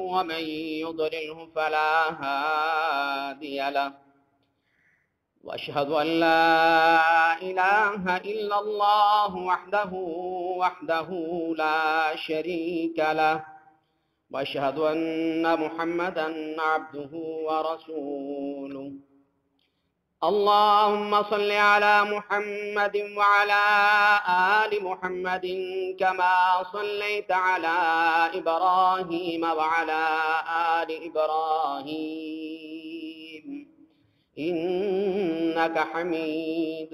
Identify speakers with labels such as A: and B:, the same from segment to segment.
A: ومن يضلله فلا هادي له، وأشهد أن لا إله إلا الله وحده لا شريك له، وأشهد أن محمدا عبده ورسوله. اللهم صل على محمد وعلى آل محمد كما صليت على إبراهيم وعلى آل إبراهيم إنك حميد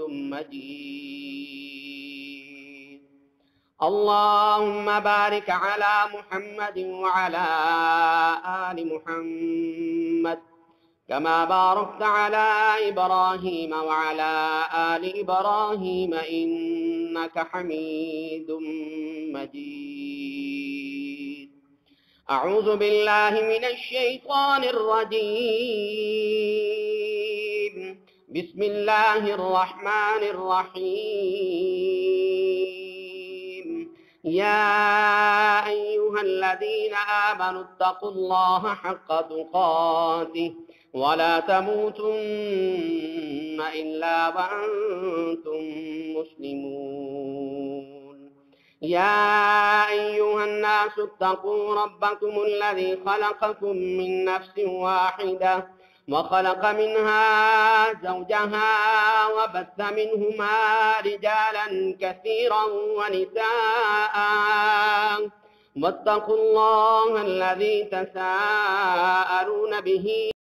A: مجيد. اللهم بارك على محمد وعلى آل محمد كما باركت على إبراهيم وعلى آل إبراهيم إنك حميد مجيد. أعوذ بالله من الشيطان الرجيم. بسم الله الرحمن الرحيم. يا أيها الذين آمنوا اتقوا الله حق تقاته ولا تموتن إلا وأنتم مسلمون. يا أيها الناس اتقوا ربكم الذي خلقكم من نفس واحدة وخلق منها زوجها وبث منهما رجالا كثيرا ونساء، واتقوا الله الذي تساءلون به